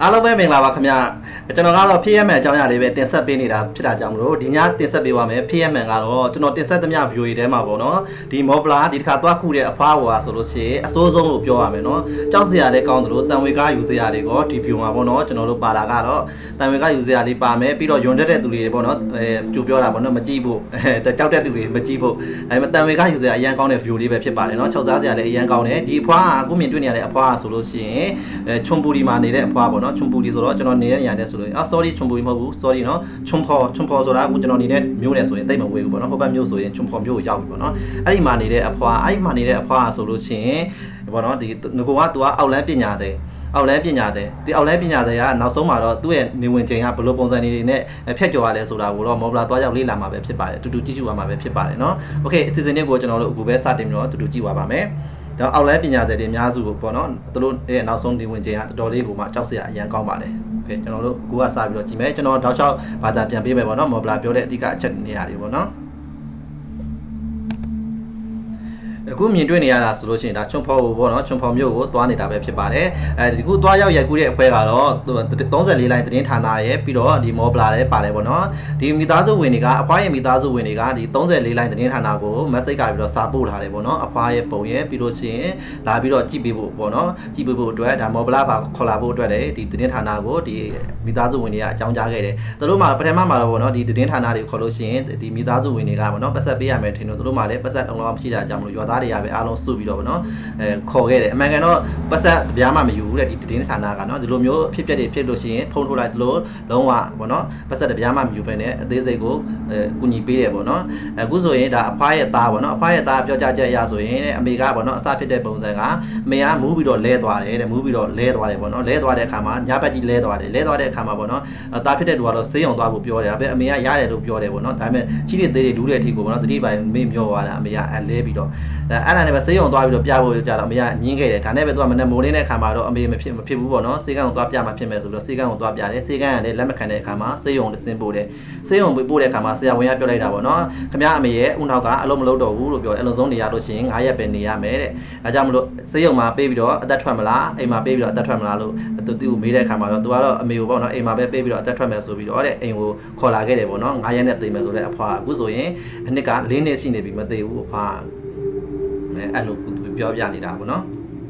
အားလုံးပဲမင်္ဂလာပါခင်ဗျာကျွန်တော်ကတော့ PMN အကြောင်းအရာလေးပဲတင်ဆက်ပေးနေတာဖြစ်တာကြောင့်မလို့ဒီညတင်ဆက်ပေးပါမယ် PMN ကတော့ကျွန်တော်တင်ဆက်သမျှ view တွေထဲမှာပေါ့နော်ဒီ Mobla ဒီတစ်ခါသွားခုတဲ့အဖွားဟွာဆိုလို့ရှိရင်အစိုးဆုံးလို့ပြောရမယ်နော်ကြောက်စရာလည်းကောင်းတယ်လို့တန်ဝေကားယူစရာတွေကိုဒီ view မှာပေါ့နော်ကျွန်တော်တို့ပါတာကတော့တန်ဝေကားယူစရာလေးပါမယ်ပြီးတော့ယွန်တက်တဲ့သူတွေပေါ့နော်ကြိုပြောတာပေါ့နော်မကြည့်ဖို့ကြောက်တဲ့သူတွေမကြည့်ဖို့အဲတန်ဝေကားယူစရာအရန်ကောင်းတဲ့ view လေးပဲဖြစ်ပါတယ်နော်6စားစရာလည်းအရန်ကောင်းတယ်ဒီအဖွားအခုမြင်တွေ့နေရတဲ့အဖွားဆိုလို့ရှိရင်ချွန်ပူဒီမှာနေတဲ့အဖွားပေါ့နော်ချွန်ပူဒီဆိုတော့ကျွန်တော်နေတဲ့နေရာနဲ့ဆိုလို့sorry ချွန်ပူဒီမဟုတ်ဘူး sorry နော်ချွန်ဖော်ဆိုတာအခုကျွန်တော်နေတဲ့မျိုးနဲ့ဆိုရင်တိတ်မဝေးဘူးပေါ့နော်ဟိုဘက်မျိုးဆိုရင်ချွန်ဖော်မျိုးကိုရောက်ပြီပေါ့နော်အဲ့ဒီမှာနေတဲ့အဖွားဆိုလို့ရှိရင်ပေါ့နော်ဒီငကိုကသူကအောက်လန်းပညာတဲ့အောက်လန်းပညာတဲ့ဒီအောက်လန်းပညာတဲ့ကနောက်ဆုံးမှာတော့သူ့ရဲ့နေဝင်ချိန်ကဘယ်လိုပုံစံနေနဲ့ဖြတ်ကျော်ရလဲဆိုတာကိုတော့ Mobla သွားရောက်လေ့လာမှာပဲဖြစ်ပါတယ်တူတူကြည့်ကြည့်ပါမှာပဲဖြစ်ပါတယ်နော်โอเคအစီအစဉ်လေးကိုကျွန်တော်တို့အခုပဲစတင်ပြီးတော့တူတူကြည့်ပါပါမယ်တော့အောက်လန်းပညာတဲ့တွေအများစုပေါ့နော်သူတို့ရဲ့နောက်ဆုံးနေဝင်ချိန်ကတော်တော်လေးကိုမှကြောက်စရာအရန်ကောင်းပါတယ်โอเคကျွန်တော်တို့ကိုကစပြီးတော့ကြည့်မယ်ကျွန်တော်တောက်လျှောက်ဘာသာပြန်ပေးမယ်ပေါ့နော် Mobla ပြောတဲ့အဓိကအချက်နေရာတွေပေါ့နော်အခုမြင်တွေ့နေရတာဆိုလို့ရှိရင်ဒါချွန်ဖော်ပေါ့နော်ချွန်ဖော်မျိုးကိုသွားနေတာပဲဖြစ်ပါတယ်အဲဒီခုသွားရောက်ရိုက်ကူးတဲ့အဖွဲကတော့34လိုင်းသတင်းဌာနရဲ့ပြီးတော့ဒီ Mobla လည်းပါတယ်ပေါ့နော်ဒီမိသားစုဝင်တွေကအဖွားရဲ့မိသားစုဝင်တွေကဒီ34လိုင်းသတင်းဌာနကို message ကပြီးတော့စာပို့လာတယ်ပေါ့နော်အဖွားရဲ့ပုံရဲ့ပြီးလို့ရှိရင်လာပြီးတော့ကြည့်ပေးဖို့ပေါ့နော်ကြည့်ပေးဖို့အတွက်ဒါ Mobla ပါခေါ်လာဖို့အတွက်လည်းဒီသတင်းဌာနကိုဒီမိသားစုဝင်တွေကအကြောင်းကြားခဲ့တယ်သူတို့မှပထမမှာတော့ပေါ့နော်ဒီသတင်းဌာနတွေခေါ်လို့ရှိရင်ဒီမိသားစုဝင်တွေကပေါ့နော်ပတ်ဆက်ပေးရမယ်ထင်လို့သူတို့မှလည်းပတ်ဆက်လုံးလုံးမရှိတာကြောင့်မလို့ရွာသားတွေကပဲအားလုံးစုပြီးတော့ဗောနော်ခေါ်ခဲ့တယ်အမှန်ကန်တော့ပတ်ဆက်တပြားမှမယူဘူးတဲ့ဒီတင်းဌာနကနော်ဒီလိုမျိုးဖြစ်ပျက်တွေဖြစ်လို့ရှိရင်ဖုန်းထိုးလိုက်သလိုလုံးဝဗောနော်ပတ်ဆက်တပြားမှမယူဘဲနဲ့အသေးစိတ်ကိုကူညီပေးတယ်ဗောနော်အခုဆိုရင်ဒါအဖွားရဲ့သားဗောနော်အဖွားရဲ့သားပြောကြားချက်အရဆိုရင်အမေကဗောနော်အစဖြစ်တဲ့ပုံစံကအမေကမူးပြီးတော့လဲသွားတယ်တဲ့မူးပြီးတော့လဲသွားတယ်ဗောနော်လဲသွားတဲ့အခါမှာညဘက်ကြီးလဲသွားတဲ့အခါမှာဗောနော်သားဖြစ်တဲ့သူကတော့ဆေးရုံသွားဖို့ပြောတယ်ဒါပေမဲ့အမေကရတယ်လို့ပြောတယ်ဗောနော်ဒါပေမဲ့ကြီးတွေသေးတွေဒူးတဲ့အထိကိုဗောနော်တတိပိုင်မေ့မျောသွားတာအမေကလဲပြီးတော့အဲ့ဒါနဲ့ပဲဆေးရုံသွားပြီးတော့ပြဖို့ကြတော့အမေကညင်းခဲ့တယ်ဒါနဲ့ပဲသူကမနဲ့မိုးလင်းတဲ့အခါမှာတော့အမေမဖြစ်ဘူးပေါ့နော်ဆေးကန်းကိုသွားပြမှာဖြစ်မယ်ဆိုတော့ဆေးကန်းကိုသွားပြတယ်ဆေးကန်းကလည်းလက်မခံတဲ့အခါမှာဆေးရုံတဆင်းပို့တယ်ဆေးရုံပို့တဲ့အခါမှာဆရာဝန်ကပြောလိုက်တာပေါ့နော်ခင်ဗျားအမေရဲ့ဦးနောက်ကအလုံးမလုံးတော့ဘူးလို့ပြောတယ်အလုံးစုံနေရလို့ရှိရင်9ရက်ပဲနေရမယ်တဲ့ဒါကြောင့်မလို့ဆေးရုံမှာပေးပြီးတော့အသက်ထွက်မလားအိမ်မှာပေးပြီးတော့အသက်ထွက်မလားလို့သူကိုမေးတဲ့အခါမှာတော့သူကတော့အမေကိုပေါ့နော်အိမ်မှာပဲပေးပြီးတော့အသက်ထွက်မယ်ဆိုပြီးတော့တဲ့အိမ်ကိုခေါ်လာခဲ့တယ်ပေါ့နော်9ရက်နဲ့သိမယ်ဆိုတဲ့အဖွားအခုဆိုရင်အနှစ်က4နှစ်ရှိနေပြီမသိဘူးအဖွားအဲ့လိုပြောပြနေတာပေါ့နော်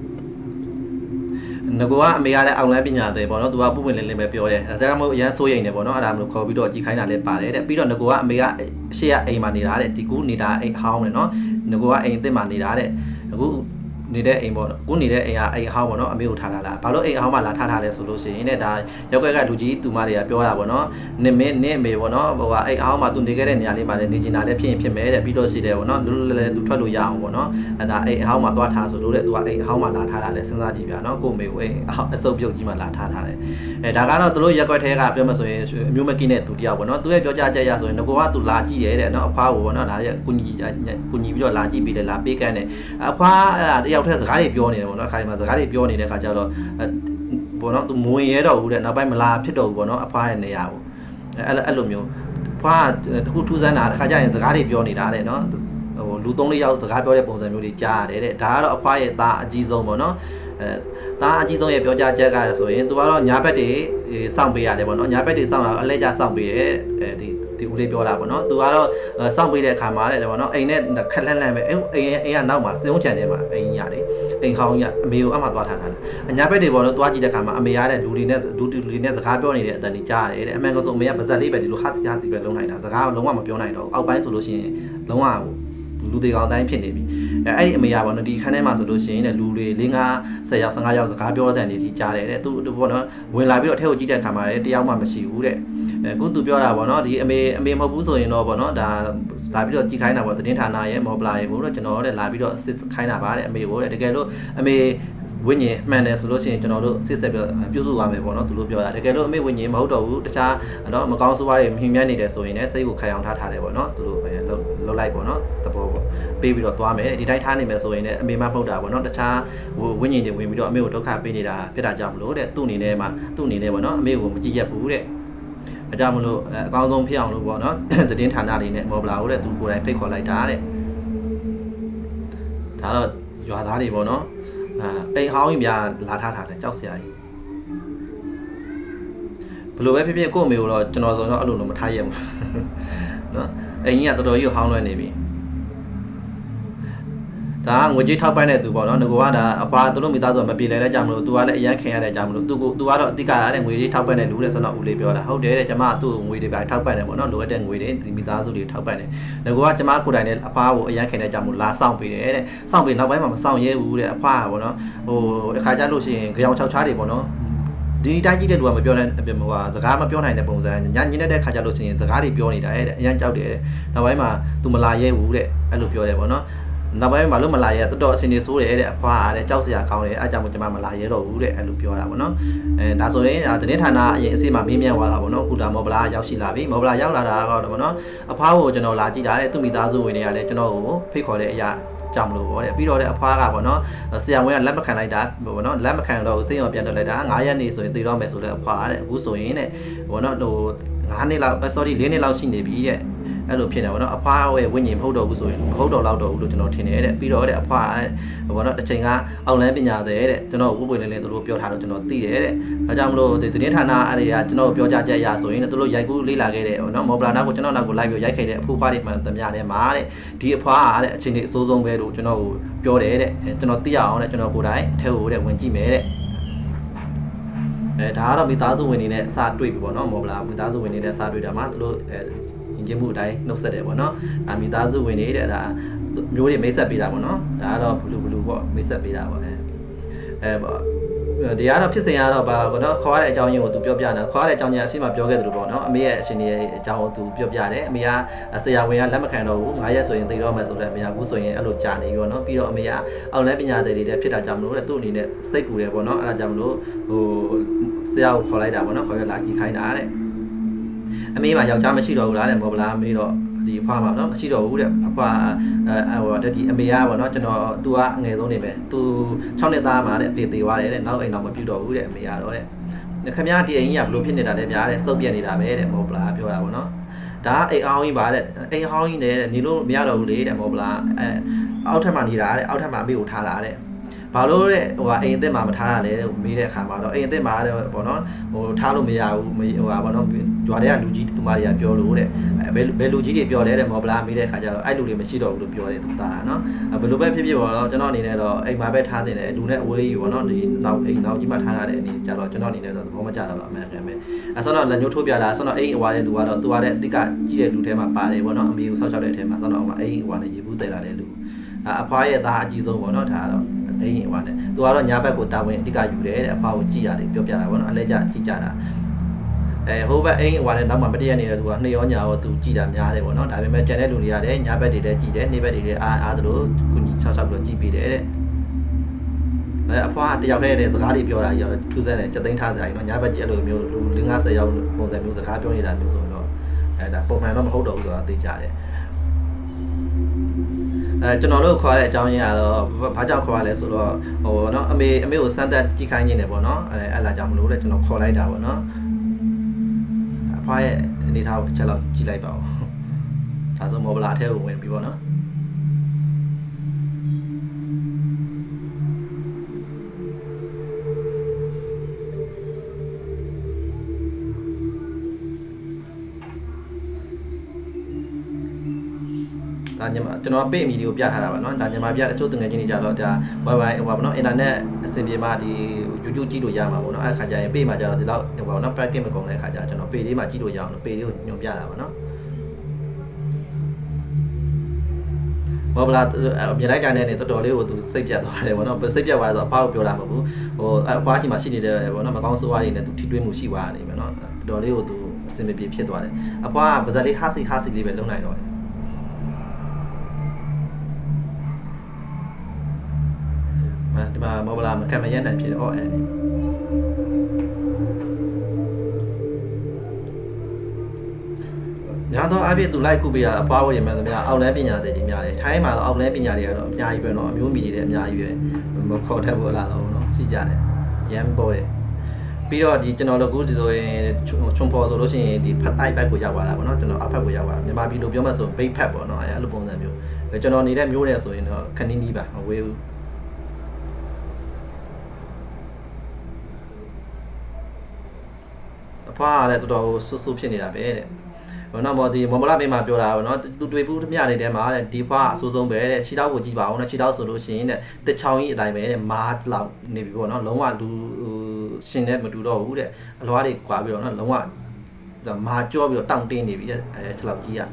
ငကိုကအမေကလည်းအောက်လန်းပညာသည်ပေါ့နော်သူကပုံပွင့်လင်းလင်းပဲပြောတယ်ဒါကြောင့်မို့အရန်စိုးရိမ်နေပေါ့နော်အဲ့ဒါမျိုးခေါ်ပြီးတော့ကြည်ခိုင်းတာလည်းပါတယ်တဲ့ပြီးတော့ငကိုကအမေကအရှိရအိမ်မှာနေတာတဲ့ဒီကူနေတာအိမ်ဟောင်းတယ်နော်ငကိုကအိမ်အစ်စ်မှာနေတာတဲ့အခုနေတဲ့အိမ်ပေါ့ကိုနေတဲ့အိမ်ကအိမ်အဟောင်းပေါ့နော်အမေကိုထားလာလားဘာလို့အိမ်အဟောင်းမှာလာထားလဲဆိုလို့ရှိရင်တဲ့ဒါရောက်ကွက်ကလူကြီးသူမတွေကပြောတာပေါ့နော်နင်အမေပေါ့နော်ဟိုကအိမ်အဟောင်းမှာသူနေခဲ့တဲ့နေရာလေးမှာလည်းနေကျင်တာလည်းဖြစ်မယ်တဲ့ပြီးတော့ရှိတယ်ပေါ့နော်လူလည်းသူထွက်လို့ရအောင်ပေါ့နော်အဲဒါအိမ်အဟောင်းမှာသွားထားဆိုလို့တဲ့သူကအိမ်အဟောင်းမှာလာထားတာလဲစဉ်းစားကြည့်ပြနော်ကိုအမေကိုအိမ်အစုပ်ပြုတ်ကြီးမှာလာထားတယ်အဲဒါကတော့သူတို့ရက်ကွက်ထဲကပြောမှဆိုရင်အမျိုးမကင်းတဲ့သူတယောက်ပေါ့နော်သူရဲ့ပြောကြချက်ရဆိုရင်ငကိုကသူလာကြည့်တယ်တဲ့နော်အဖွားကိုပေါ့နော်ဒါရဲ့ကူညီပြီးတော့လာကြည့်ပြီးတယ်လာပေးကမ်းတယ်အဖွားအဲ့ဒါတယောက်ထဲစကားတွေပြောနေတယ်ပေါ့နော်ခါဒီမှာစကားတွေပြောနေတဲ့ခါကျတော့ပေါ့နော်သူမဝင်ရတော့ဘူးတဲ့နောက်ပိုင်းမလာဖြစ်တော့ဘူးပေါ့နော်အဖွားရဲ့နေရာကိုအဲ့လိုမျိုးဖွားတခုထူးဆန်းတာတစ်ခါကျရင်စကားတွေပြောနေတာတဲ့နော်ဟိုလူ3-4ယောက်စကားပြောတဲ့ပုံစံမျိုးတွေကြားရတယ်တဲ့ဒါကတော့အဖွားရဲ့သားအကြီးဆုံးပေါ့နော်သားအကြီးဆုံးရဲ့ပြောကြားချက်ကဆိုရင်သူကတော့ညာဘက်တွေစောင့်ပေးရတယ်ပေါ့နော်ညာဘက်တွေစောင့်တာအလဲကျစောင့်ပေးရဲဒီဦးလေးပြောတာပေါ့နော်သူကတော့စောင့်ပေးတဲ့အခါမှာတဲ့ပေါ့နော်အိမ်နဲ့ခက်လှမ်းပဲအိမ်ကနောက်မှာစေုံးချန်ထဲမှာအိမ်ကြီးရတယ်အိမ်ဟောင်းကြီးအမေကိုအမှသွားထားတာအညာဘက်တွေပေါ့နော်သွားကြည့်တဲ့အခါမှာအမေရတဲ့လူတွေနဲ့စကားပြောနေတဲ့အတန်ကြီးကြားရတယ်တဲ့အမှန်ကတော့အမေကပါဇက်လေးပဲဒီလိုဟာစီပဲလုံးနိုင်တာစကားလုံးဝမပြောနိုင်တော့အောက်ပိုင်းဆိုလို့ရှိရင်လုံးဝလူတွေကောင်တိုင်းဖြစ်နေပြီအဲ့ဒီအမေရပေါ့နော်ဒီခန်းထဲမှာဆိုလို့ရှိရင်လူတွေ4-5-10ယောက်15ယောက်စကားပြောတဲ့နေထိကြားတယ်တဲ့သူပေါ့နော်ဝင်လာပြီးတော့အထက်ကိုကြည့်တဲ့အခါမှာလည်းတယောက်မှမရှိဘူးတဲ့အခုသူပြောတာပေါ့နော်ဒီအမေမဟုတ်ဘူးဆိုရင်တော့ပေါ့နော်ဒါလာပြီးတော့ကြည့်ခိုင်းတာပေါ့သတင်းဌာနရဲ့ Mobla ရဲ့ကိုတော့ကျွန်တော်တို့လာပြီးတော့စစ်ခိုင်းတာပါတဲ့အမေကိုတဲ့တကယ်လို့အမေဝိညာဉ်မှန်တယ်ဆိုလို့ရှိရင်ကျွန်တော်တို့စစ်ဆက်ပြုစုရမယ်ပေါ့နော်သူတို့ပြောတာတကယ်လို့အမေဝိညာဉ်မဟုတ်တော့ဘူးတခြားနော်မကောင်းဆိုးဝါးတွေမြင်မြတ်နေတယ်ဆိုရင်လည်းစိတ်ကိုခိုင်အောင်ထားတယ်ပေါ့နော်သူတို့ပဲလှုပ်လိုက်ပေါ့နော်သဘောပေါ့ပေးပြီးတော့သွားမယ်ဒီတိုင်းထားနေမယ်ဆိုရင်လည်းအမေမဟုတ်တာပေါ့နော်တခြားဝိညာဉ်တွေဝင်ပြီးတော့အမေကိုဒုက္ခပေးနေတာဖြစ်တာကြောင့်မလို့တဲ့သူ့အနေနဲ့ပေါ့နော်အမေကိုမကြည့်ရဘူးတဲ့အကြောင်းမလို့အကောင်းဆုံးဖြစ်အောင်လို့ပေါ့နော်သတင်းဌာနတွေနဲ့ Mobla ကိုတဲ့သူကိုယ်တိုင်ဖိတ်ခေါ်လိုက်တာတဲ့ဒါတော့ရွာသားတွေပေါ့နော်အိမ်ဟောင်းကြီးများလာထားတယ်ကြောက်စရာကြီးလိုပဲဖြစ်ဖြစ်ကို့အမေကိုတော့ကျွန်တော်ဆိုတော့အဲ့လိုတော့မထားရဘူးနော်အိမ်ကြီးကတော်တော်ကြီးဟောင်းလွှဲနေပြီဒါငွေကြေးထောက်ပံ့တဲ့သူပေါ့နော်ငကိုကဒါအပါသူတို့မိသားစုမပြေလည်တဲ့ကြောင့်မလို့ तू ကလည်းအရန်ခင်ရတဲ့ကြောင့်မလို့ तू ကတော့အတိကရတဲ့ငွေကြေးထောက်ပံ့တဲ့လူတဲ့ဆိုတော့ဦးလေးပြောတာဟုတ်တယ်တဲ့ကျမသူ့ငွေတွေပဲထောက်ပံ့တယ်ပေါ့နော်လိုအပ်တဲ့ငွေတွေဒီမိသားစုတွေထောက်ပံ့တယ်ငကိုကကျမကိုယ်တိုင်နဲ့အဖားကိုအရန်ခင်တဲ့ကြောင့်မလို့လာဆောင်ပေးတယ်တဲ့ဆောင်ပေးနောက်ပိုင်းမှာမဆောင်ရဲဘူးတဲ့အဖားကပေါ့နော်ဟိုတစ်ခါကြလို့ရှိရင်ကြောင်6ချားတွေပေါ့နော်ဒီတိုင်းကြီးတဲ့လူကမပြောနိုင်အပြင်ဟိုစကားမပြောနိုင်တဲ့ပုံစံညညနေတဲ့ခါကြလို့ရှိရင်စကားတွေပြောနေတာတဲ့အရန်ကြောက်တယ်တဲ့နောက်ပိုင်းမှာ तू မလာရဲဘူးတဲ့အဲ့လိုပြောတယ်ပေါ့နော်နောက်ပိုင်းမှာလို့မလာရဲတော်တော်အစင်နေဆိုးတယ်တဲ့အဖွားတဲ့ကြောက်စရာကောင်းတယ်အားကြောင့်ကျွန်မမလာရဲတော့ဘူးတဲ့အဲ့လိုပြောတာပေါ့နော်ဒါဆိုရင်သတင်းဌာနအရင်အစီအမမေးမြန်းသွားတာပေါ့နော်အခုဒါမော်ဘလာရောက်ရှိလာပြီမော်ဘလာရောက်လာတာကတော့ပေါ့နော်အဖွားကိုကျွန်တော်လာကြည့်တာတဲ့သူ့မိသားစုဝင်တွေကလည်းကျွန်တော်ကိုဖိတ်ခေါ်တဲ့အရာကြောင့်မလို့ပေါ့တဲ့ပြီးတော့တဲ့အဖွားကပေါ့နော်ဆရာဝန်ကလက်မခံလိုက်တာပေါ့နော်လက်မခံတော့စိတ်ရောပြန်တက်လိုက်တာ9ရက်နေဆိုရင်တည်တော့မယ်ဆိုတဲ့အဖွားတဲ့အခုဆိုရင်တဲ့ပေါ့နော်ဟို9နှစ်လောက် sorry 4နှစ်လောက်ရှိနေပြီတဲ့အဲ့လိုဖြစ်နေပါတော့အဖွားရဲ့ဝိညာဉ်မဟုတ်တော့ဘူးဆိုရင်မဟုတ်တော့လောက်တော့ဘူးလို့ကျွန်တော်ထင်တယ်တဲ့ပြီးတော့တဲ့အဖွားဘောနော်တစ်ချိန်ကအောက်လန်းပညာတဲ့ကျွန်တော်ဥပွေလင်းလင်းသူတို့ပြောထားတော့ကျွန်တော်သိတယ်တဲ့ဒါကြောင့်မလို့ဒီသတင်းဌာနအဲ့ဒီကကျွန်တော်ပြောကြချက်အရဆိုရင်သူတို့ရိုက်ကူးလေးလာခဲ့တယ်ဘောနော်မော်ဘလာနာကိုကျွန်တော်နောက်ကိုလိုက်ပြီးရိုက်ခဲ့တဲ့အဖိုးဖွားတွေမှန်သမျှနဲ့မှာတဲ့ဒီအဖွားကတဲ့အချိန်လေးအစိုးဆုံးပဲလို့ကျွန်တော်ပြောတယ်တဲ့ကျွန်တော်သိရအောင်တဲ့ကျွန်တော်ကိုယ်တိုင်အထက်ကိုတဲ့ဝင်ကြည့်မယ်တဲ့ဒါကတော့မိသားစုဝင်တွေနဲ့စာတွေ့ပြီပေါ့နော်မော်ဘလာမိသားစုဝင်တွေနဲ့စာတွေ့တာမှသူတို့ရင်ကျမှုအတိုင်းနှုတ်ဆက်တယ်ပေါ့နော်မိသားစုဝင်နေတဲ့ဒါမျိုးတွေမိတ်ဆက်ပေးတာပေါ့နော်ဒါကတော့ဘလူပေါ့မိတ်ဆက်ပေးတာပေါ့ပေါ့ဒီကတော့ဖြစ်စဉ်ကတော့ဘာပေါ့နော်ခေါ်ရတဲ့အကြောင်းရင်းကိုသူပြောပြတာခေါ်ရတဲ့အကြောင်းရင်းအစီအမပြောခဲ့သလိုပေါ့နော်အမေရဲ့အရှင်ရဲ့အကြောင်းကိုသူပြောပြတယ်အမေကဆရာဝန်ကလက်မခံတော့ဘူး9ရက်ဆိုရင်သိတော့မယ်ဆိုတော့အမေကအခုဆိုရင်အဲ့လိုကြာနေပြီပေါ့နော်ပြီးတော့အမေကအောက်လန်းပညာသည်တွေဖြစ်တာကြောင့်မလို့သူ့အနေနဲ့စိတ်ပူတယ်ပေါ့နော်အဲ့ဒါကြောင့်မလို့ဟိုဆရာကိုခေါ်လိုက်တာပေါ့နော်ခေါ်ရလာကြည့်ခိုင်းတာတဲ့အမေမှာယောက်ျားမရှိတော့ဘူးလားတဲ့မော်ဘလာမေးတော့ဒီအဖွားမှာနော်မရှိတော့ဘူးတဲ့အဖွားဟိုဒီအမေကပေါ့နော်ကျွန်တော် तू ကအငယ်ဆုံးနေပဲ तू 6နှစ်သားမှာတဲ့အဖေသေးသွားတယ်တဲ့နောက်အိမ်တော့မပြုတ်တော့ဘူးတဲ့အမေကတော့တဲ့ခင်ဗျားဒီအိမ်ကြီးကဘလို့ဖြစ်နေတာလဲဗျာတဲ့စုပ်ပြက်နေတာပဲတဲ့မော်ဘလာပြောတာပေါ့နော်ဒါအိမ်အောင်ကြီးပါတဲ့အိမ်အောင်ကြီးနဲ့နေလို့မရတော့ဘူးလေတဲ့မော်ဘလာအောက်ထပ်မှာနေတာတဲ့အောက်ထပ်မှာအမေကိုထားတာတဲ့ဘာလို့တဲ့ဟိုအိမ်အစ်စ်မှာမထားရလဲလို့မေးတဲ့အခါမှာတော့အိမ်အစ်စ်မှာတဲ့ပေါ့နော်ဟိုထားလို့မရဘူးဟိုပါပေါ့နော်ကြွားတဲ့လူကြီးသူမတွေကပြောလို့တဲ့ဘယ်လူကြီးတွေပြောလဲတဲ့မော်ဘလာမေးတဲ့အခါကျတော့အဲ့လူတွေမရှိတော့ဘူးလို့ပြောတယ်သူသားနော်ဘယ်လိုပဲဖြစ်ဖြစ်ပေါ့နော်ကျွန်တော်အနေနဲ့တော့အိမ်မှာပဲထားတင်တယ်လူနဲ့အဝေးကြီးပေါ့နော်ဒီနောက်အိမ်နောက်ကြီးမှထားရတဲ့အနေကျတော့ကျွန်တော်အနေနဲ့တော့သဘောမကျတော့ဘူးအမှန်တကယ်ပဲအဲ့ဆိုတော့လက်ညှိုးထိုးပြတာဆိုတော့အိမ်အဝါတဲ့လူကတော့သူကတဲ့အတိကကြီးတဲ့လူထဲမှာပါတယ်ပေါ့နော်အမေကိုဆောက်ရှောက်တဲ့အထဲမှာဆိုတော့အိမ်အဝါနဲ့ရေဘူးတည်လာတဲ့လူအဖွားရဲ့သားအကြီးဆုံးပေါ့နော်ဒါကတော့အိမ်ဟိုနဲ့သူကတော့ညာဘက်ကိုတာဝန်အဓိကယူတယ်တဲ့အဖွားကိုကြည့်ရတယ်ပြောပြတာပေါ့နော်အလဲကျကြည့်ကြတာဟိုဘက်အိမ်ဟိုနဲ့နောက်မှမတည့်ရနေတဲ့သူကနှစ်ရောညာရောသူကြည့်တာများတယ်ပေါ့နော်ဒါပေမဲ့ကျန်တဲ့လူတွေရတယ်ညာဘက်တွေလည်းကြည့်တယ်နေ့ဘက်တွေလည်းအားသလိုကုညီဆောက်ဆောက်ပြီးကြည့်ပေးတယ်တဲ့အဖွားတယောက်တည်းတဲ့စကားတွေပြောတာကြီးတော့ထူးဆန်းတယ်စက်သိန်းထားစရာကြီးနော်ညာဘက်ကြီးအဲ့လိုမျိုး50ရောက်ပုံစံမျိုးစကားပြောနေတာမျိုးဆိုတော့ဒါပုံမှန်တော့မဟုတ်တော့ဘူးဆိုတာသိကြတယ်ကျွန်တော်တို့ခေါ်တဲ့အကြောင်းရင်းကတော့ဘာကြောင့်ခေါ်ရလဲဆိုတော့ဟိုနော်အမေကိုစမ်းသပ်ကြည့်ခိုင်းနေတယ်ပေါ့နော်အဲ့လာကြောင့်မလို့တဲ့ကျွန်တော်ခေါ်လိုက်တာပေါ့နော်အဖွားရဲ့အနေထားကိုတစ်ချက်လောက်ကြည့်လိုက်ပါဦးဒါဆိုမော်ဘလာထဲကိုဝင်ပြီပေါ့နော်ကျွန်တော်ပေးအမီတွေကိုပြထားတာပါเนาะဒါညီမပြအချို့တငယ်ချင်းတွေကြတော့ဒါ Wi-Fi ဟိုပါเนาะ internet အဆင်ပြေမှဒီ YouTube ကြည့်လို့ရမှာပေါ့เนาะအဲ့ခါကျရင်ပေးမှာကြတော့ဒီလောက်ဟိုပါเนาะ practice မကုန်တဲ့ခါကျကျွန်တော်ပေးလေးမှာကြည့်လို့ရအောင်လို့ပေးလေးကိုညွှန်ပြတာပါเนาะဘောဗလာမြေလိုက်ကန်တဲ့တော်တော်လေးကိုသူစိတ်ပြတ်သွားတယ်ပေါ့เนาะစိတ်ပြတ်သွားဆိုတော့အဖေကိုပြောတာမဟုတ်ဘူးဟိုအဖွားရှိမှရှိနေတယ်ပေါ့เนาะမကောင်းဆိုးဝါးတွေနဲ့သူထိတွေ့မှုရှိသွားနေမယ်เนาะတော်တော်လေးကိုသူအဆင်မပြေဖြစ်သွားတယ်အဖွားကပါဇက်လေးဟာစီလေးပဲလုံနိုင်တော့ဒီမှာမော်ဘလာမခံမရနိုင်ဖြစ်တော့အဲ့ညာတော့အပြည့်သူလိုက်ခုပေးရအဖွားဝရမှန်သမျှအောက်လန်းပညာတွေများတယ်ထိုင်းမှာတော့အောက်လန်းပညာတွေကတော့အများကြီးပဲเนาะအမျိုးမီတွေလည်းအများကြီးပဲမခေါ်တတ်ဘူးလားတော့เนาะစီကြတယ်ရမ်းပေါ်တယ်ပြီးတော့ဒီကျွန်တော်တို့အခုဒီဆိုရင်ချုံဖော်ဆိုလို့ရှိရင်ဒီဖတ်တိုက်ဘက်ကိုရောက်သွားတာပေါ့เนาะကျွန်တော်အဖက်ကိုရောက်သွားတာမြန်မာပြည်လိုပြောမှဆိုဘိတ်ဖက်ပေါ့เนาะအဲ့လိုပုံစံမျိုးကျွန်တော်နေတဲ့မျိုးနဲ့ဆိုရင်တော့ခဏနီးပါမဝေးဘူးအဖွားကလည်းတော်တော်ဆူဆူဖြစ်နေတာပဲတဲ့ဘောနော်မော်ဒီမော်မလာမေးမှာပြောတာပေါ့နော်သူတွေ့ဘူးမြနေတဲ့မှာတဲ့ဒီဖွားအဆိုးဆုံးပဲတဲ့ခြေထောက်ကိုကြည့်ပါအောင်နော်ခြေထောက်ဆိုလို့ရှိရင်တဲ့တစ်ချောင်းကြီးအတိုင်းပဲတဲ့မားလောက်နေပြီပေါ့နော်လုံးဝလူရှင်နဲ့မတူတော့ဘူးတဲ့အလွားတွေကွာပြီးတော့နော်လုံးဝမာကြောပြီးတော့တောင့်တင်းနေပြီတဲ့ခြေထောက်ကြီး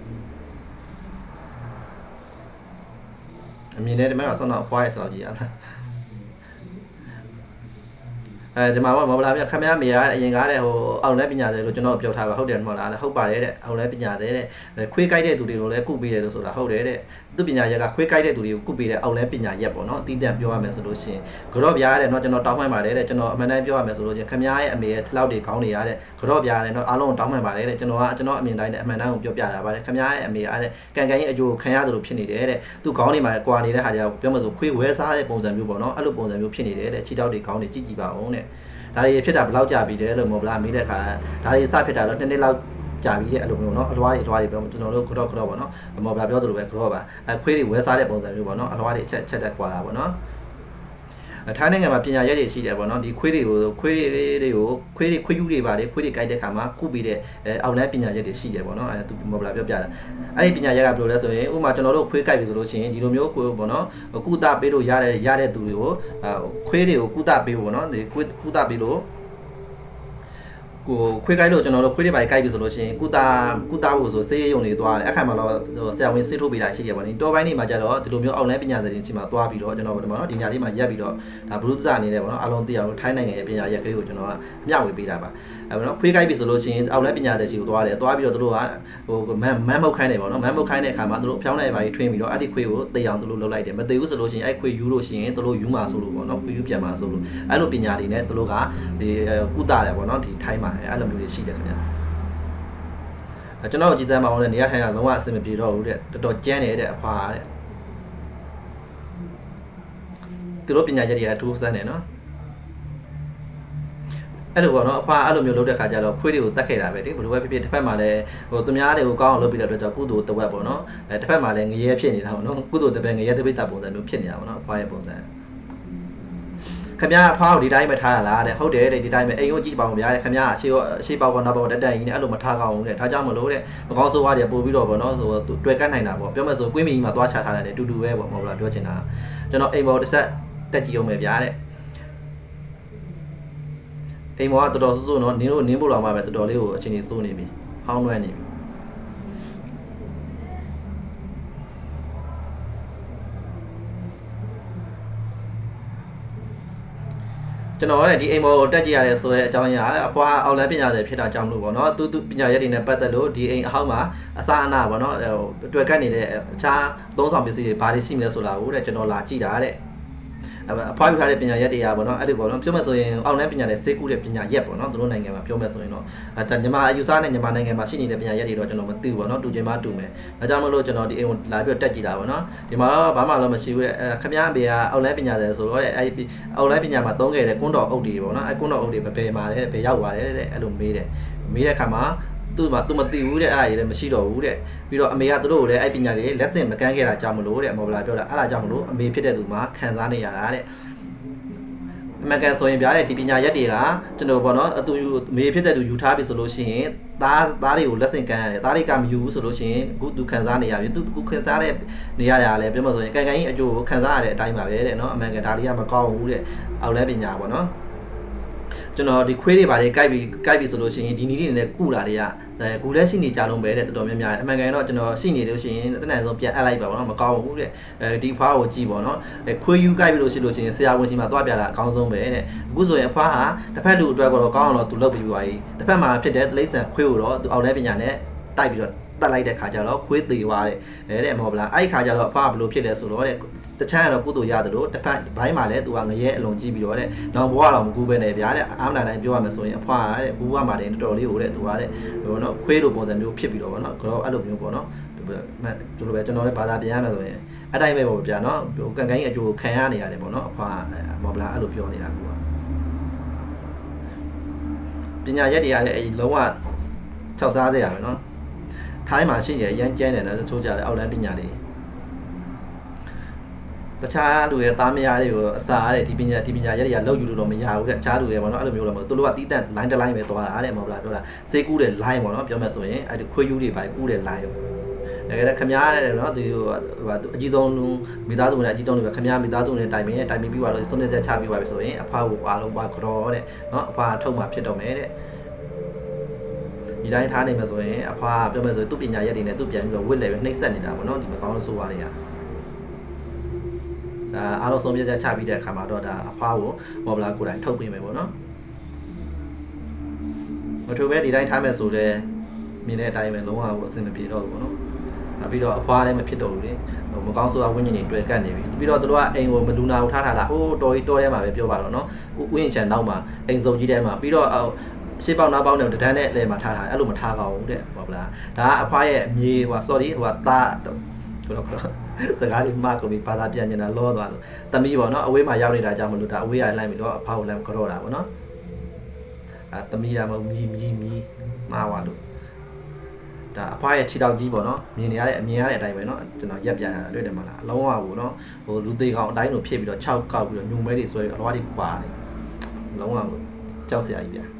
ကအမြင်နဲ့ဒီမှာဆောင်းတော့အဖွားရဲ့ခြေထောက်ကြီးရလားဒီမှာမော်လာမြခမရမေရအရင်ကားတဲ့ဟိုအောင်လဲပညာတယ်လို့ကျွန်တော်ပြောထားပါဟုတ်တယ်မဟုတ်လားဟုတ်ပါတယ်တဲ့အောင်လဲပညာတယ်တဲ့ခွေးကြိုက်တဲ့သူတွေကိုလည်းကုပေးတယ်လို့ဆိုတာဟုတ်တယ်တဲ့သူပညာရက်ကခွေးကြိုက်တဲ့သူတွေကိုကုပေးတဲ့အောင်လဲပညာရက်ပေါ့နော်အတီးတန့်ပြောရမယ်ဆိုလို့ရှိရင်ကြော့ပြားတဲ့เนาะကျွန်တော်တောင်းမှန်ပါတယ်တဲ့ကျွန်တော်အမှန်တမ်းပြောရမယ်ဆိုလို့ချင်းခမရရဲ့အမေရဲ့လောက်တွေကောင်းနေရတဲ့ကြော့ပြားတဲ့เนาะအားလုံးတောင်းမှန်ပါတယ်တဲ့ကျွန်တော်အမြင်တိုင်းနဲ့အမှန်တမ်းကိုပြောပြတာပါတယ်ခမရရဲ့အမေရတဲ့ကန်ကန်ရဲ့အကျိုးခံရတယ်လို့ဖြစ်နေတယ်တဲ့သူခေါင်းတွေမှာကွာနေတဲ့ဟာတွေကပြောမှဆိုခွေးဝဲစားတဲ့ပုံစံမျိုးပေါ့နော်အဲ့လိုပုံစံမျိုးဖြစ်နေတယ်တဲ့ခြေထောက်တွေခေါင်းတွေကြည့်ကြည့်ပါဦးတဲ့ဒါတွေဖြစ်တာဘယ်လောက်ကြာပြီလဲလို့မော်ဘလာမေးတဲ့အခါဒါတွေစဖြစ်တာတော့2နှစ်လောက်ကြာပြီတဲ့အဲ့လိုမျိုးเนาะအလွားတွေပြောကျွန်တော်တို့ကတော့ပေါ့နော်မော်ဘလာပြောသလိုပဲကတော့ပါခွေးတွေဝဲစားတဲ့ပုံစံမျိုးပေါ့နော်အလွားတွေချက်တက်ကွာတာပေါ့နော်ထိုင်းနိုင်ငံမှာပညာရက်တွေရှိတယ်ပေါ့နော်ဒီခွေးယူတွေပါလေခွေးတွေကြိုက်တဲ့ခါမှာကုပြီးတဲ့အောက်လန်းပညာရက်တွေရှိတယ်ပေါ့နော်သူမော်ဘလာပြောပြတာအဲ့ဒီပညာရက်ကဘယ်လိုလဲဆိုရင်ဥပမာကျွန်တော်တို့ခွေးကြိုက်ပြီဆိုလို့ရှိရင်ဒီလိုမျိုးကိုပေါ့နော်ကုသပေးလို့ရတဲ့သူတွေကိုခွေးတွေကိုကုသပေးဖို့ပေါ့နော်ဒီကုသပေးလို့ကိုခွေးကြိုက်လို့ကျွန်တော်တို့ခွေးတွေပါကြိုက်ပြီဆိုလို့ရှိရင်ကုသဖို့ဆိုစေးရုံတွေသွားတယ်အခါမှာတော့ဆရာဝန်စစ်ထုတ်ပေးတာရှိတယ်ပေါ့နိတောပိုင်းနေမှာကျတော့ဒီလိုမျိုးအောက်လန်းပညာသင်ချင်းမှာသွားပြီးတော့ကျွန်တော်တို့ဒီညလေးမှာရက်ပြီးတော့ဒါဘလူးသအနေနဲ့ပေါ့နော်အလုံးသိအောင်ထိုင်းနိုင်ငံရဲ့ပညာရက်ကလေးကိုကျွန်တော်ကအမျှဝေပေးတာပါအဲ့ပေါ့နော်ခွေးကြိုက်ပြီဆိုလို့ရှိရင်အောက်လန်းပညာသင်ချင်းကိုသွားတယ်သွားပြီးတော့တို့ကဟိုမန်းမုတ်ခိုင်းတယ်ပေါ့နော်မန်းမုတ်ခိုင်းတဲ့အခါမှာတို့ဖြောင်းလိုက်ပါပြီးထွင်းပြီးတော့အဲ့ဒီခွေးကိုတေးအောင်တို့လုပ်လိုက်တယ်မသေးဘူးဆိုလို့ရှိရင်အဲ့ခွေးယူလို့ရှိရင်တို့ယူမှာဆိုလို့ပေါ့နော်ခွေးယူပြန်မှာဆိုလို့အဲ့လိုပညာတွေနဲ့တို့ကဒီကုသတယ်ပေါ့နော်ဒီထိုင်းမှာအဲ့လိုမျိုးတွေရှိတယ်ခင်ဗျာကျွန်တော်ကြည်စမ်းပါအောင်လေနေရာထိုင်တာလုံးဝအဆင်မပြေတော့ဘူးတဲ့တော်တော်ကျန်းနေတဲ့အဖွာတဲ့သူတို့ပညာချက်တွေအထူးစမ်းတယ်နော်အဲ့လိုပေါ့နော်အဖွာအဲ့လိုမျိုးလုပ်တဲ့ခါကျတော့ခွေးတွေကိုတတ်ခဲ့တာပဲလေဘယ်လိုပဲဖြစ်ဖြစ်တစ်ဖက်မှာလည်းဟိုသူများတွေကိုကောင်းအောင်လုပ်ပြီးတဲ့အတွက်ကြောင့်ကုသိုလ်တဝက်ပေါ့နော်တစ်ဖက်မှာလည်းငရဲဖြစ်နေတာပေါ့နော်ကုသိုလ်တစ်ဖက်ငရဲတစ်ပိတ်တာပုံစံမျိုးဖြစ်နေတာပေါ့နော်အဖွာရဲ့ပုံစံခင်ဗျားအဖွားကိုဒီတိုင်းပဲထားရလားတဲ့ဟုတ်တယ်တဲ့ဒီတိုင်းပဲအိမ်ကိုကြည့်ပါဦးဗျာတဲ့ခင်ဗျားအရှိပေါက်ကောနောက်ပေါက်တက်ကြီးနဲ့အဲ့လိုမထားကောင်းဘူးတဲ့ဒါကြောင့်မလို့တဲ့မကောင်းဆိုးဝါးတွေပို့ပြီးတော့ပေါ့နော်ဟိုတွေ့ကတ်နိုင်တာပေါ့ပြောမယ်ဆိုကွင်းမီကြီးမှာသွားချထားတယ်တူတူပဲပေါ့မဟုတ်လားပြောချင်တာကျွန်တော်အိမ်ပေါ်တစ်ဆက်တက်ကြည့်အောင်ပဲဗျာတဲ့အိမ်ပေါ်ကတော်တော်ဆိုးဆိုးနော်နင်းဖို့တော့မှပဲတော်တော်လေးကိုအချိန်ကြီးစိုးနေပြီဟောင်းလွှဲနေပြီကျွန်တော်လည်းဒီအိမ်ပေါ်ကိုတက်ကြည့်ရတယ်ဆိုတဲ့အကြောင်းအရာအဖွားအောက်လန်းပညာတွေဖြစ်တာကြောင့်လို့ပေါ့နော်သူပညာရက်တွေနဲ့ပတ်သက်လို့ဒီအိမ်အဟောင်းမှာအစအနပေါ့နော်တွေ့ကတ်နေတဲ့အခြားသုံးဆောင်ပစ္စည်းတွေဘာတွေရှိမလဲဆိုတာကိုတဲ့ကျွန်တော်လာကြည့်တာတဲ့အဖွားပြထားတဲ့ပညာရက်တွေကပေါ့နော်အဲ့ဒီပေါ့နော်ပြောမှဆိုရင်အောက်လန်းပညာတွေစေးကူးတဲ့ပညာရက်ပေါ့နော်သူတို့နိုင်ငံမှာပြောမှဆိုရင်တော့မြန်မာအယူဆနဲ့မြန်မာနိုင်ငံမှာရှိနေတဲ့ပညာရက်တွေတော့ကျွန်တော်မသိဘူးပေါ့နော်တူချင်မှတူမယ်ဒါကြောင့်မလို့ကျွန်တော်ဒီအိမ်ကိုလာပြီးတော့တက်ကြည့်တာပေါ့နော်ဒီမှာတော့ဘာမှလည်းမရှိဘူးတဲ့ခမရဘေကအောက်လန်းပညာတွေဆိုတော့တဲ့အဲ့အောက်လန်းပညာမှာသုံးခဲ့တဲ့ကွန်းတော်အုပ်တွေပေါ့နော်အဲ့ကွန်းတော်အုပ်တွေဘယ်မှာလဲဘယ်ရောက်သွားလဲတဲ့အဲ့လိုမေးတဲ့အခါမှာသူမသိဘူးတဲ့အဲ့ဒါကြီးလည်းမရှိတော့ဘူးတဲ့ပြီးတော့အမေကသူတို့ကိုလည်းအဲ့ပညာတွေလက်ဆင့်မကမ်းခဲ့တာကြောင့်မလို့တဲ့မော်ဘလာပြောတာအဲ့ဒါကြောင့်မလို့အမေဖြစ်တဲ့သူမှာခံစားနေရတာတဲ့အမှန်ကန်ဆိုရင်ဗျာတဲ့ဒီပညာရက်တွေကကျွန်တော်ပေါ့နော်အတူမေဖြစ်တဲ့သူယူထားပြီဆိုလို့ရှိရင်သားတွေကိုလက်ဆင့်ကမ်းရတယ်သားတွေကမယူဘူးဆိုလို့ရှိရင်အခုသူခံစားနေရပြီသူခံစားတဲ့နေရတာလည်းပြောမှဆိုရင်ကန်ကန်ကြီးအကျိုးကိုခံစားရတဲ့အတိုင်းပါပဲတဲ့နော်အမှန်ကန်ဒါလေးကမကောင်းဘူးတဲ့အောက်လန်းပညာပေါ့နော်ကျွန်တော်ဒီခွေးတွေပါလေကြိုက်ပြီဆိုလို့ရှိရင်ဒီနီးလေးနဲ့ကုတာတွေကကူလည်းရှိနေကြလုံးပဲတဲ့တော်တော်များများအမှန်ကန်တော့ကျွန်တော်ရှိနေလို့ရှိရင်တနင်္လာဆုံးပြန်အပ်လိုက်ပါဘောနော်မကောင်းဘူးတဲ့ဒီဖွားကိုကြည့်ပေါ့နော်ခွေးယူကြိုက်ပြီလို့ရှိလို့ရှိရင်ဆရာဝန်ကြီးမှာသွားပြတာအကောင်းဆုံးပဲတဲ့အခုဆိုရင်အဖွားဟာတစ်ဖက်လူအတွက်ကတော့ကောင်းအောင်တော့သူလုပ်ပြီးပါပြီတစ်ဖက်မှာဖြစ်တဲ့တိရစ္ဆာန်ခွေးကိုတော့သူအောက်လဲပညာနဲ့တိုက်ပြီးတော့တက်လိုက်တဲ့ခါကျတော့ခွေးသေးသွားတဲ့မော်ဘလာအဲ့ဒီခါကျတော့အဖွားကဘယ်လိုဖြစ်လဲဆိုတော့တဲ့တခြားကတော့ကုသိုလ်ရတယ်လို့တစ်ဖက်ဘိုင်းမှာလည်းသူကငရဲအလုံးကြည့်ပြီးတော့တဲ့နောက်ဘဝတော့မကူပဲနဲ့ဗျာတဲ့အားမနာတိုင်းပြောရမယ်ဆိုရင်အဖွားတဲ့ဘူဝမှာတင်တော်တော်လေးကိုတဲ့သူကတဲ့ဟိုနော်ခွေးလိုပုံစံမျိုးဖြစ်ပြီးတော့ဗောနော်ကတော့အဲ့လိုမျိုးပေါ့နော်ဒီလိုပဲကျွန်တော်လည်းဘာသာပြန်ရမယ်ဆိုရင်အဲ့တိုင်းပဲပေါ့ဗျာနော်ဟိုကန်ကန်ကြီးအကျိုးခံရနေရတယ်ပေါ့နော်အဖွားမော်ဘလာအဲ့လိုပြောနေတာကူကပညာရက်တွေရတဲ့အဲ့လုံးဝ6စားစေရမယ်နော်ထိုင်းမှာရှိနေရမ်းကျန်းတယ်နော်တချို့ကြတယ်အောက်လန်းပညာတွေတခြားလူရဲ့သားမယားတွေကိုအစာတဲ့ဒီပညာရက်တွေကလောက်ယူလို့တော့မရဘူးတဲ့တခြားလူတွေပေါ့နော်အဲ့လိုမျိုးတော့မဟုတ်သူတို့ကတီးတန့် line တစ် line ပဲသွားတာတဲ့မဟုတ်လားပြောတာစေးကူးတဲ့ line ပေါ့နော်ပြောမယ်ဆိုရင်အဲ့ဒီခွေးယူတွေပါကူးတဲ့ line တကယ်တော့ခမားတဲ့နော်ဒီဟိုအကြီးဆုံးမိသားစုနဲ့အကြီးဆုံးတွေပဲခမားမိသားစုနဲ့တိုင်ပင်ပြီးသွားတော့စုံတဲ့ချက်ချပြီးသွားပြီဆိုရင်အဖွားကိုအားလုံးပွားကြောတဲ့နော်အဖွားထုတ်မှဖြစ်တော့မယ်တဲ့ဒီတိုင်းထားနိုင်မှာဆိုရင်အဖွားပြောမယ်ဆိုရင်သူ့ပညာရက်တွေနဲ့သူ့ပြန်ပြီးတော့ဝစ်လေပဲနှိမ့်ဆက်နေတာပေါ့နော်ဒီမကောင်းလို့ဆိုပါလေရအားလုံးဆုံးဖြတ်ချက်ချပြီးတဲ့အခါမှာတော့ဒါအဖွားကိုမော်ဘလာကိုယ်တိုင်ထုတ်ပေးမယ်ပေါ့နော်မထိုးပဲဒီတိုင်းထားမယ်ဆိုတော့မြင်တဲ့အတိုင်းပဲလုံးဝအဆင်မပြေတော့ဘူးပေါ့နော်ပြီးတော့အဖွားလည်းမဖြစ်တော့ဘူးလေမကောင်းဆိုတာဝိညာဉ်တွေတွေ့ကတ်နေပြီပြီးတော့တို့ကအိမ်ကိုမလူနာကိုထားထားတာဟိုးတော်ထဲမှာပဲပြောပါတော့နော်ဥယျာဉ်ချန်နောက်မှာအိမ်စုံကြီးထဲမှာပြီးတော့ရှေ့ပေါက်နောက်ပေါက်နဲ့တန်းနဲ့လဲမှာထားတာအဲ့လိုမထားကောင်းဘူးတဲ့ဟုတ်လားဒါကအဖွားရဲ့အမြေဟို sorry ဟိုသားတော့စကားလေးမှကုန်ပြီဘာသာပြန်နေတာလောသွားလို့တမီးပေါ့နော်အဝေးမှာရောက်နေတာကြောင့်မလို့ဒါအဝေးရလိုက်ပြီးတော့အဖောက်လမ်းကြောတာပေါ့နော်တမီးရမမီမှားသွားလို့ဒါအဖွားရဲ့ခြေထောက်ကြီးပေါ့နော်မြင်နေရတဲ့အမြင်ရတဲ့အတိုင်းပဲနော်ကျွန်တော်ရက်ပြန်ရတာတွေ့တယ်မလားအလုံးဝဘူးနော်ဟိုလူသေးကောင်အတိုင်းလိုဖြစ်ပြီးတော့6ကောက်ပြီးတော့ညုံမဲတွေဆွဲအလွားတွေကွာတယ်လုံးဝကြောက်စရာကြီးဗျာ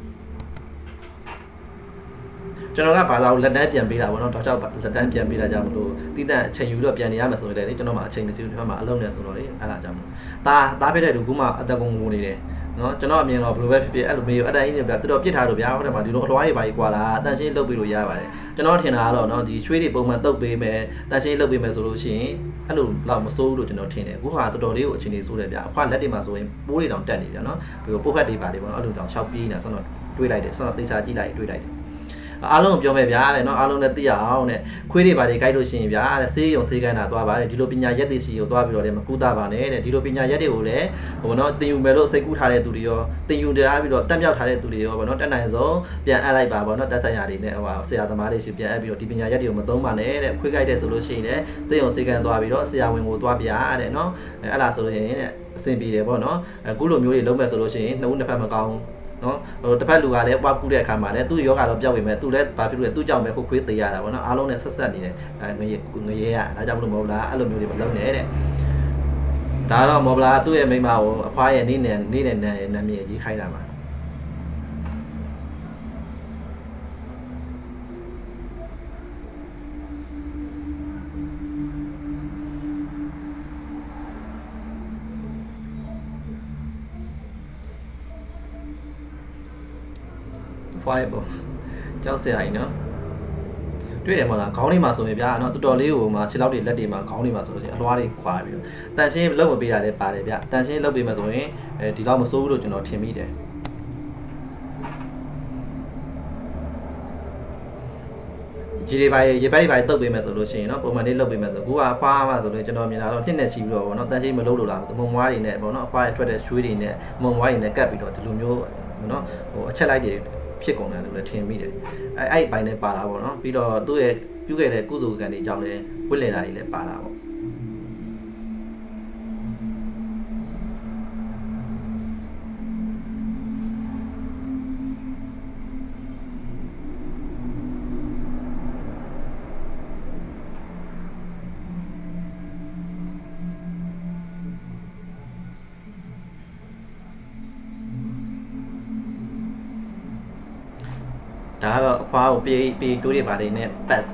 ကျွန်တော်ကဘာသာကိုလက်တန်းပြန်ပေးတာပေါ့နော်တော့ကြောက်လက်တန်းပြန်ပေးတာကြောင့်မလို့တီးတန့်အချိန်ယူတော့ပြန်နေရမယ်ဆိုရင်လေကျွန်တော်မှအချိန်မရှိဘူးဒီဘက်မှာအလုံးနေဆိုတော့လေအဲ့ဒါကြောင့်မလို့တားပြတဲ့လူကူမှအသက်ကုန်ငိုနေတယ်နော်ကျွန်တော်အမြင်တော့ဘယ်လိုပဲဖြစ်ဖြစ်အဲ့လိုမေးအတိုင်းကြီးဗျာသူတို့ပြစ်ထားလို့ဗျာဟုတ်တယ်မှာဒီလိုအလွားတွေပါကြီးကွာလာအတန်ရှင်းလုပ်ပေးလို့ရပါတယ်ကျွန်တော်ထင်တာကတော့နော်ဒီရွှေတွေပုံမှန်တုပ်ပေးမယ်တန်ရှင်းလုပ်ပေးမယ်ဆိုလို့ရှိရင်အဲ့လိုတော့မစိုးဘူးလို့ကျွန်တော်ထင်တယ်အခုဟာတော်တော်လေးကိုအချိန်ကြီးစိုးတယ်ဗျာအခွလက်တွေမှာဆိုရင်ပိုးတွေတောင်တက်နေဗျာနော်ဒီလိုပိုးဖက်တွေပါလေပေါ့နော်အဲ့လိုတောင်ရှောက်ပြေးနေတာဆိုတော့တွေးလိုက်တယ်ဆိုတော့သေချာကြည့်လိုက်တွေးလိုက်တယ်အားလုံးပြောမယ်ဗျာတဲ့နော်အားလုံးလည်းသိရအောင်တဲ့ခွေးတွေပါတွေကြိုက်လို့ရှိရင်ဗျာတဲ့ဆေးရုံဆေးကန်းတာသွားပါတယ်ဒီလိုပညာရက်တွေစီကိုသွားပြီးတော့လည်းမကူတာပါနဲ့တဲ့ဒီလိုပညာရက်တွေကိုလည်းဟိုနော်တင်ယူမယ်လို့စိတ်ကူးထားတဲ့သူတွေရောတင်ယူတရားပြီးတော့တက်မြောက်ထားတဲ့သူတွေရောဗောနော်တက်နိုင်ဆုံးပြန်အပ်လိုက်ပါဗောနော်တက်ဆိုင်ရာတွေနဲ့ဟိုဆရာသမားတွေရှိပြန်အပ်ပြီးတော့ဒီပညာရက်တွေကိုမသုံးပါနဲ့တဲ့ခွေးကြိုက်တဲ့ဆိုလို့ရှိရင်လည်းဆေးရုံဆေးကန်းသွားပြီးတော့ဆရာဝန်ကိုသွားပြတဲ့နော်အဲ့ဒါဆိုရင်တဲ့အဆင်ပြေတယ်ဗောနော်အခုလိုမျိုးတွေလုံးမဲ့ဆိုလို့ရှိရင်နှစ်ဦးနှစ်ဖက်မကောင်းနော်ဟိုတစ်ဖက်လူကလည်းပွားကူးတဲ့အခါမှာလည်းသူ့ယောဂတော့ပျောက်ပြီမဲ့သူလည်းဘာဖြစ်လို့လဲသူ့ကြောင့်ပဲခုခွေးသေးရတာဗောနော်အားလုံးနဲ့ဆက်နေတယ်ငရေရဒါကြောင့်မလို့မဟုတ်လားအဲ့လိုမျိုးတွေမလုပ်နဲ့တဲ့ဒါတော့မော်ဘလာသူ့ရဲ့မိန်းမကိုအဖွားရဲ့နေနာမည်ရေးခိုင်းတာမှာဖိုင်ပေါ့ကြောက်စရာကြီးနော်တွေ့တယ်မဟုတ်လားခေါင်းလေးမှာဆိုရင်ဗျာနော်တော်တော်လေးကိုမှခြေထောက်တွေလက်တွေမှာခေါင်းလေးမှာဆိုလို့ရှိရင်အလွားတွေခွာပြီးတော့တန်ရှင်းလုပ်မပေးတာလည်းပါတယ်ဗျတန်ရှင်းလုပ်ပေးမှဆိုရင်ဒီလောက်မစိုးဘူးလို့ကျွန်တော်ထင်မိတယ်ရေတွေပါတုတ်ပေးမယ်ဆိုလို့ရှိရင်နော်ပုံမှန်လေးလုပ်ပေးမယ်ဆိုကူကအဖွားမှဆိုလို့ကျွန်တော်မြင်လာတော့နှစ်နဲ့ချီပြီးတော့ဗောနော်တန်ရှင်းမလုပ်လို့လားမုံမွားတွေနဲ့ဗောနော်အဖွားရဲ့ထွက်တဲ့ရွှေတွေနဲ့မုံမွားတွေနဲ့ကပ်ပြီးတော့ဒီလိုမျိုးနော်ဟိုအချက်လိုက်တွေဖြစ်ကုန်တယ်လို့လည်းထင်မိတယ်အဲ့ဘိုင်းနဲ့ပါလာပေါ့နော်ပြီးတော့သူ့ရဲ့ပြုခဲ့တဲ့ကုသိုလ်ကံတွေကြောင့်လည်းဝိလေတာတွေလည်းပါလာပေါ့ဒါကတော့အဖွားကိုပြေးတိုးတွေပါလေနဲ့ပတ်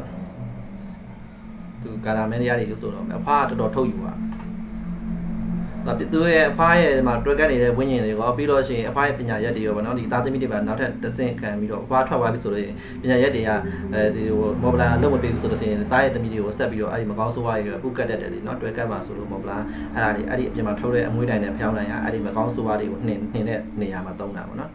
သူကာရာမန်ရတွေလို့ဆိုတော့အဖွားတော်တော်ထုတ်ယူပါဒါသူရဲ့အဖွားရဲ့မှာတွဲကပ်နေတဲ့ဝိညာဉ်တွေရောပြီးတော့ရှိရင်အဖွားရဲ့ပညာရက်တွေရောဗောနော်ဒီသားသမီးတွေပါနောက်ထပ်တစ်ဆင့်ခံပြီးတော့အဖွားထွက်သွားပြီဆိုလို့ပညာရက်တွေကဒီဟိုမော်ဘလာလုံးမပေးဘူးဆိုလို့ရှိရင်သားရဲ့သမီးတွေကိုဆက်ပြီးတော့အဲ့ဒီမကောင်းဆိုးဝါးတွေပုတ်ကတ်တတ်တယ်လေနော်တွဲကပ်မှာဆိုလို့မော်ဘလာအဲ့ဒီအပြင်မှာထုတ်တဲ့အမွှေးတိုင်နဲ့ဖျောင်းတိုင်ကအဲ့ဒီမကောင်းဆိုးဝါးတွေကိုနှင်တဲ့နေရာမှာသုံးတာဗောနော်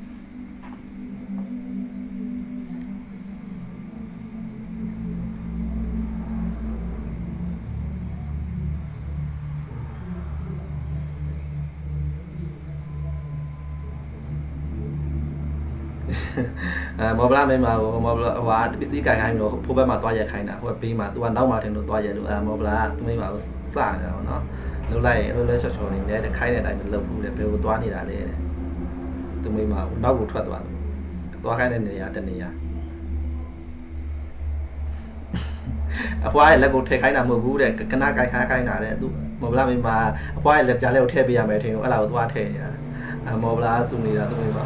မော်ဘလာမဲမှာမော်ဘလာဟိုဟာပစ္စည်းကင်ခိုင်းပြီးတော့ဖိုးဘက်မှာသွားရက်ခိုင်းတာဟိုဘေးမှာသူကနောက်မှာထင်လို့သွားရက်လို့မော်ဘလာသူမိမှာစနေတာပေါ့နော်လှုပ်လိုက်ရင်လှုပ်လဲချော်ချော်နေတယ်ခိုင်းတဲ့အတိုင်းမလုပ်ဘူးတဲ့ဘယ်ကိုသွားနေတာလဲတဲ့သူမိမှာနောက်ကိုထွက်သွားတယ်သွားခိုင်းတဲ့နေရာတနေရာအဖွားရဲ့လက်ကိုထည့်ခိုင်းတာမဟုတ်ဘူးတဲ့ကနကိုက်ခါခိုင်းတာတဲ့သူမော်ဘလာမင်းမှာအဖွားရဲ့လက်ကြားလေးကိုထည့်ပေးရမယ်ထင်လို့အဲ့ဒါကိုသွားထည့်နေတာမော်ဘလာစုနေတာသူမိပါ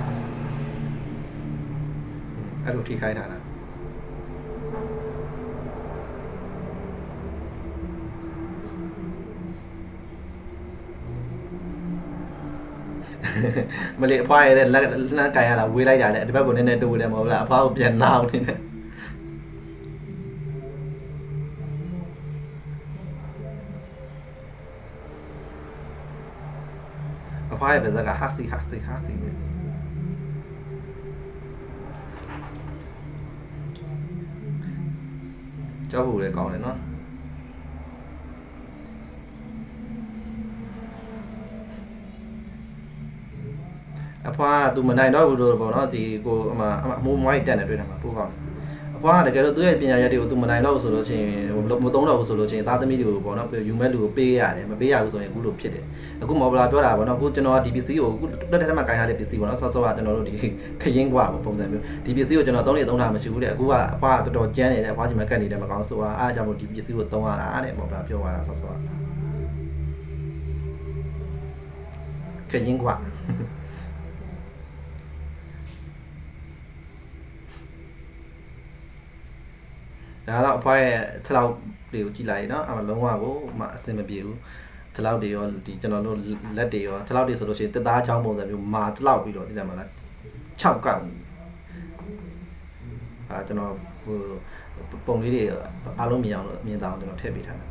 အဲ့လိုထိခိုင်းတာလားမလေးအဖွားရဲ့လက်လှမ်းကန်ရတာဝေးလိုက်တာလေဒီဘက်ကိုနည်းနည်းတိုးတယ်မော်ဘလာအဖွားကိုပြန်နာအောင်နေတယ်အဖွားရဲ့ပါဇက်ကဟာစီကြောက်ဖို့လည်းကောင်းတယ်နော်အဖွားသူမနိုင်တော့ဘူးလို့ပေါ့နော်ဒီကိုအမိုးမွိုင်းတက်နေတွေ့တယ်မှာပို့ကောင်းအဖွားကတကယ်လို့သူ့ရဲ့ပညာရက်တွေကိုသူမနိုင်တော့ဘူးဆိုလို့ရှိရင်မသုံးတော့ဘူးဆိုလို့ရှိရင်သားသမီးတွေကိုပေါ့နော်ယူမဲ့လူကိုပေးရတယ်မပေးရဘူးဆိုရင်အခုလိုဖြစ်တယ်အခုမော်ဘလာပြောတာပေါ့နော်အခုကျွန်တော်ဒီ PC ကိုအခုတက်တက်မှာကိုင်ထားတဲ့ PC ပေါ့နော်ဆော့ကကျွန်တော်တို့ဒီခရင်ကွာပုံစံမျိုးဒီ PC ကိုကျွန်တော်သုံးတာမရှိဘူးတဲ့အခုကအဖွားတော်တော်ကျန်းနေတယ်အဖွားချိန်မှာကတ်နေတယ်မကောင်းဆိုတော့အားကြောင့်မို့ဒီ PC ကိုသုံးရတာတဲ့မော်ဘလာပြောသွားတာဆော့ခရင်ကွာဒါတော့အဖွားရဲ့ထလောက်တွေကိုကြည့်လိုက်နော်အလုံးဝကိုအဆင်မပြေဘူးထလောက်တွေရောဒီကျွန်တော်တို့လက်တွေရောထလောက်တွေဆိုလို့ရှိရင်တက်သားချောင်းပုံစံမျိုးမာထလောက်ပြီးတော့ဒီထဲမှာလား6ကောက်ကျွန်တော်ဟိုပုံလေးတွေအားလုံးမြင်အောင်လို့မြင်အောင်ကျွန်တော်ထည့်ပေးထားတယ်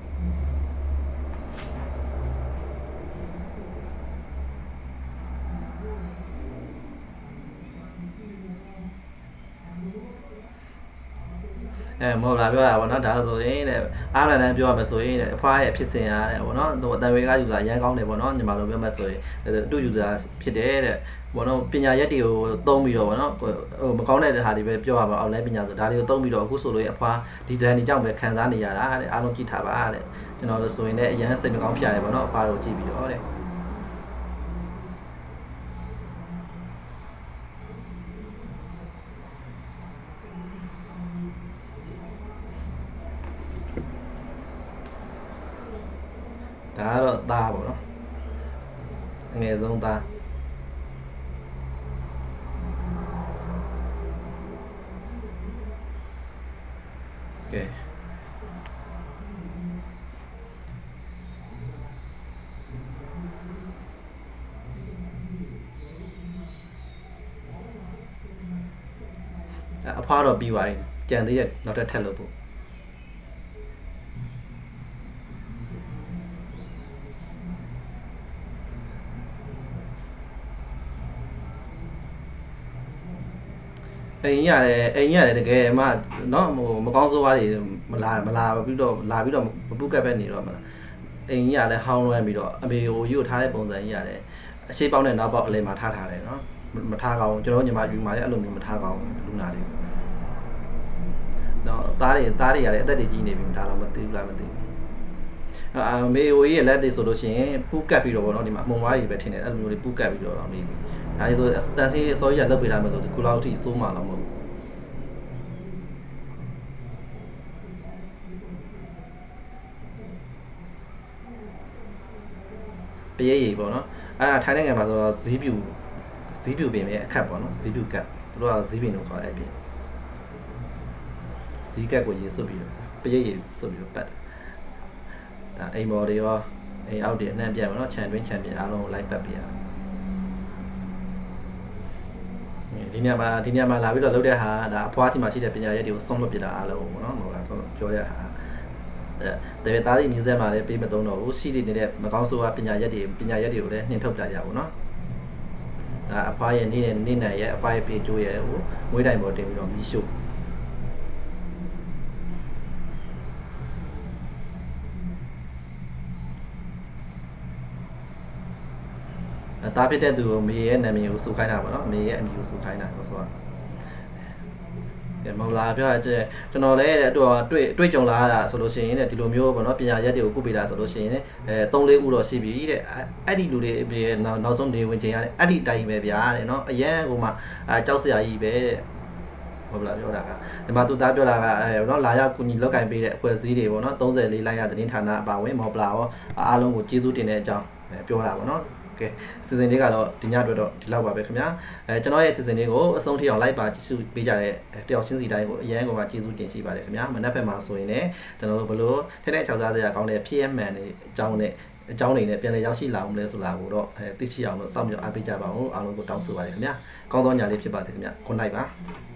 မော်လာပြောတာဗောနော်ဒါဆိုရင်တဲ့အားရန်ပြောရမယ်ဆိုရင်တဲ့အဖွားရဲ့ဖြစ်စဉ်ရတဲ့ဗောနော်ဟိုအတန်ဝေကယူဆာရန်ကောင်းတယ်ဗောနော်ညီမတို့ပြောမှဆိုရင်သူ့ယူဆာဖြစ်တယ်တဲ့ဗောနော်ပညာရက်တွေကိုသုံးပြီးတော့ဗောနော်ဟိုမကောင်းတဲ့ဟာတွေပဲပြောရပါအောင်လဲပညာဆိုဒါတွေကိုသုံးပြီးတော့အခုဆိုလို့အဖွားဒီဒဏ်တွေကြောင့်ပဲခံစားနေရတာတဲ့အားလုံးကြည့်ထားပါတဲ့ကျွန်တော်တို့ဆိုရင်လည်းအရန်စိတ်မကောင်းဖြစ်ရတယ်ဗောနော်အဖွားတို့ကြည့်ပြီးတော့တဲ့ဒါကတော့သားပေါ့နော်အငယ်ဆုံးသားကဲအဖွားတော့ပြီးသွားပြီကြံသေးရနောက်ထပ်ထပ်လို့ပို့အိမ်ရတယ်တကယ်မှနော်ဟိုမကောင်းဆိုးပါးတွေမလာပြီးတော့မပုတ်ကပ်ပဲနေတော့မလားအိမ်ကြီးကလည်းဟောင်းလွှမ်းပြီးတော့အမေဟိုယူထားတဲ့ပုံစံကြီးရတယ်အရှိပေါက်နဲ့နောက်ပေါက်အလဲမှာထားတယ်နော်မထားကောင်းကျွန်တော်ညီမယူမှာလည်းအဲ့လိုမျိုးမထားကောင်းလူနာတွေနော်သားတွေရတယ်အသက်တွေကြီးနေပြီမထားတော့မသိဘူးလားမသိဘူးအမေဟိုကြီးရဲ့လက်တွေဆိုလို့ရှိရင်ပုတ်ကပ်ပြီးတော့ဗောနော်ဒီမှာအမုံဝါးတွေပဲထင်တယ်အဲ့လိုမျိုးတွေပုတ်ကပ်ပြီးတော့နေပြီဒါဆိုတန်စီအစိုးရလုပ်ပေးလာမယ်ဆိုဒီခုလောက်အထိစိုးမှတော့မဟုတ်ဘူးပရိယေပေါ့နော်အဲ့ဒါထိုင်းနိုင်ငံမှာဆိုတော့ဇီးပြူပင်ရဲ့အခက်ပေါ့နော်ဇီးပြူကတ်သူတို့ကဇီးပင်လို့ခေါ်တဲ့အပြင်ဇီးကတ်ကိုရေစွပ်ပြီးတော့ပရိယေစွပ်ပြီးတော့ပတ်ဒါအိမ်မော်တွေရောအိမ်အောက်တွေအနှံ့ပြတ်ပေါ့နော်ခြံတွင်းခြံပြင်အားလုံးလိုက်ပတ်ပြရဒီညမှာလာပြီးတော့လုပ်တဲ့ဟာဒါအဖွားစီမှာရှိတဲ့ပညာရက်တွေကိုဆုံးလွတ်ပြတာအားလုံးပေါ့နော်မဟုတ်လားဆုံးပြောတဲ့ဟာတကယ်သားစီနီးစက်မှာလည်းပေးမသုံးတော့ဘူးရှိနေတဲ့မကောင်းဆိုးကပညာရက်တွေကိုလည်းနှင်ထုတ်ပြကြပါတော့နော်ဒါအဖွားရဲ့နေ့နဲ့ရဲ့အဖွားရဲ့ပေကျိုးရဲ့ဟိုမွေးတိုင်ပေါ်တင်ပြီးတော့မီးရှို့တားဖြစ်တဲ့သူကိုမေရဲ့နာမည်ကိုစုခိုင်းတာပေါ့နော်မေရဲ့အမည်ကိုစုခိုင်းတာဆိုတော့ကဲမော်လာပြောတာကျွန်တော်လည်းတွေ့ကြုံလာတာဆိုလို့ရှိရင်ဒီလိုမျိုးပေါ့နော်ပညာရက်တွေကိုကုပေးတာဆိုလို့ရှိရင်3-4ဦးတော့ရှိပြီတဲ့အဲ့ဒီလူတွေနောက်ဆုံးနေဝင်ချိန်ရတယ်အဲ့ဒီအတိုင်းပဲဗျာတဲ့နော်အရန်ဟိုမှာကြောက်စရာကြီးပဲတဲ့ဟုတ်လားပြောတာကဒီမှာသူသားပြောတာကเนาะလာရောက်ကူညီလောက်ကင်ပေးတဲ့အဖွဲ့အစည်းတွေပေါ့เนาะ34လိုက်ရသတင်းဌာနအပါဝင်မော်ပလာရောအားလုံးကိုကျေးဇူးတင်တဲ့အကြောင်းပြောတာပေါ့เนาะကဲစီစဉ်လေးကတော့ဒီညအတွက်တော့ဒီလောက်ပါပဲခင်ဗျာကျွန်တော်ရဲ့စီစဉ်လေးကိုအဆုံးထိအောင်လိုက်ပါကြည့်ရှုပေးကြတဲ့တယောက်ချင်းစီတိုင်းကိုအရန်ကိုမှကျေးဇူးတင်ရှိပါတယ်ခင်ဗျာမနက်ဖြန်မှာဆိုရင်လည်းကျွန်တော်တို့ဘလို့ထဲထဲချောက်စားစရာကောင်းတဲ့ဖြစ်ရမှန်တွေအကြောင်းတွေနဲ့ပြန်လည်ရောက်ရှိလာအောင်လဲဆိုတာကိုတော့သိချအောင်လို့စောင့်မျှော်အားပေးကြပါဦးအားလုံးကိုတောင်းဆိုပါတယ်ခင်ဗျာကောင်းသောညလေးဖြစ်ပါစေခင်ဗျာ good night ပါ